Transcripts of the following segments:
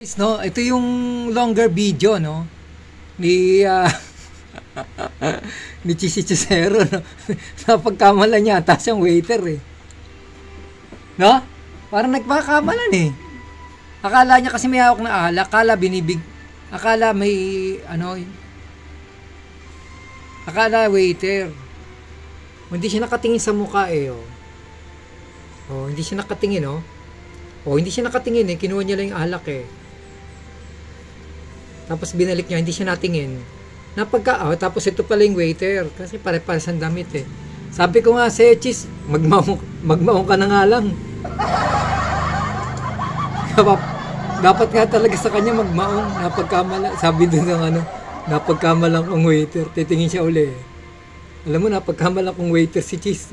No, ito yung longer video no ni ni Chisi Chisero no. Napagkamalan niya ata siyang waiter eh. No? Parang nagpakamalan eh. Akala niya kasi may hawak na alak, akala may ano, akala waiter. Hindi siya nakatingin sa mukha eh. Oh, hindi siya nakatingin oh. Oh, hindi siya nakatingin eh, kinuha niya lang yung alak eh. Tapos binalik niya, hindi siya natingin. Tapos ito pala yung waiter. Kasi pare-pares ang damit eh. Sabi ko nga sa'yo, Chis, magmaong ka na nga lang. Dapat nga talaga sa kanya magmaong. Napagkamala. Sabi doon ng ano, napagkamalang kong waiter. Titingin siya uli eh. Alam mo, napagkamalang kong waiter si Chis.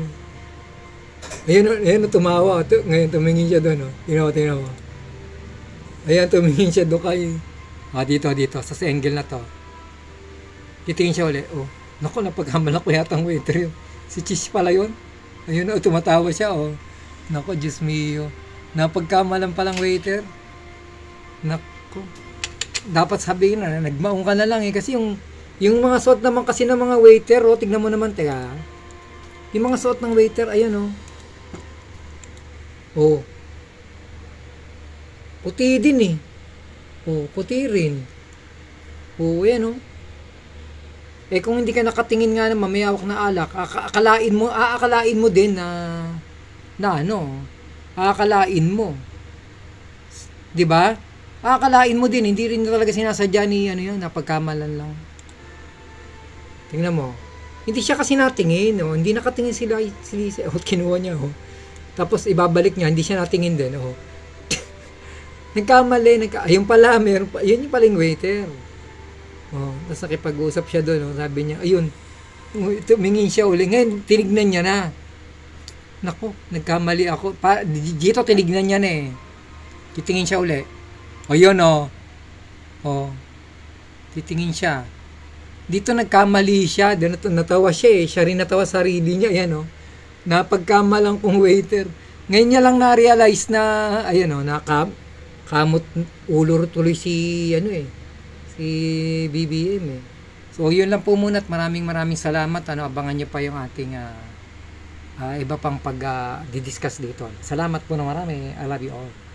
Ayun, tumawa. Ngayon tumingin siya doon. Tingnan mo. Ayan, tumingin siya doon kay... dito, sa angle na to. Titingin siya ulit. Oh, naku, napagkamalan ko yata ang waiter yun. Si Chis pala yun. Ayun, tumatawa siya, oh. Naku, Diyos mio. Napagkamalan palang waiter. Naku. Dapat sabihin na, nagmaong ka na lang eh. Kasi yung mga suot naman kasi ng mga waiter, oh, tignan mo naman, teka. Yung mga suot ng waiter, ayan, oh. Oh. Puti din eh. Oh, puti rin. Oh, yan oh. Eh kung hindi ka nakatingin nga naman may hawak na alak, aakalain mo din na ano, aakalain mo. 'Di ba? Aakalain mo din, hindi rin talaga sinasadya ni ano 'yun, napagkamalan lang. Tingnan mo. Hindi siya kasi natingin, oh. Hindi nakatingin sila, oh, kinuha niya oh. Tapos ibabalik niya, hindi siya natingin din oh. Nagkamali, ayun pala, yun yung paling waiter. Oh, tapos nakipag-usap siya doon, oh, sabi niya, ayun, tumingin siya uli. Ngayon, tinignan niya na. Naku, nagkamali ako. Dito, tinignan niya na eh. Titingin siya uli. O, yun, oh. Oh, titingin siya. Dito, nagkamali siya. Natawa siya eh. Siya rin natawa sarili niya. Ayan, oh. Napagkamalang kong waiter. Ngayon niya lang na-realize na, ayan, oh, kamot ulo tuloy si si BBM eh. So yun lang po muna at maraming salamat. Abangan niyo pa yung ating iba pang pag-discuss dito. Salamat po na marami. I love you all.